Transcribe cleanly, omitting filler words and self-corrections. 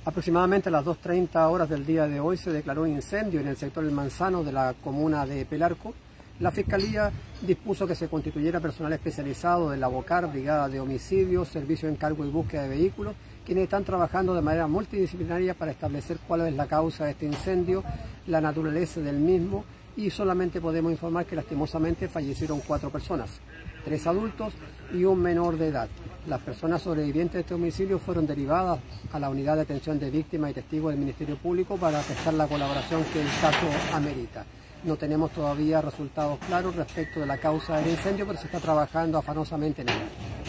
Aproximadamente a las 2:30 horas del día de hoy se declaró un incendio en el sector El Manzano de la comuna de Pelarco. La Fiscalía dispuso que se constituyera personal especializado de la BOCAR, Brigada de Homicidios, Servicio de Encargo y Búsqueda de Vehículos, quienes están trabajando de manera multidisciplinaria para establecer cuál es la causa de este incendio, la naturaleza del mismo, y solamente podemos informar que lastimosamente fallecieron 4 personas, 3 adultos y un menor de edad. Las personas sobrevivientes de este homicidio fueron derivadas a la Unidad de Atención de Víctimas y Testigos del Ministerio Público para prestar la colaboración que el caso amerita. No tenemos todavía resultados claros respecto de la causa del incendio, pero se está trabajando afanosamente en ella.